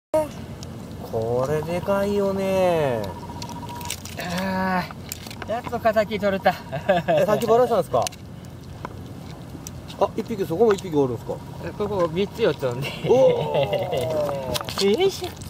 これでかいよね。 あー、やっと敵取れた。 先バラしたんですか。あ、一匹、そこも一匹おるんですか。 ここ3つ4つおんで。 おお。 よいしょ。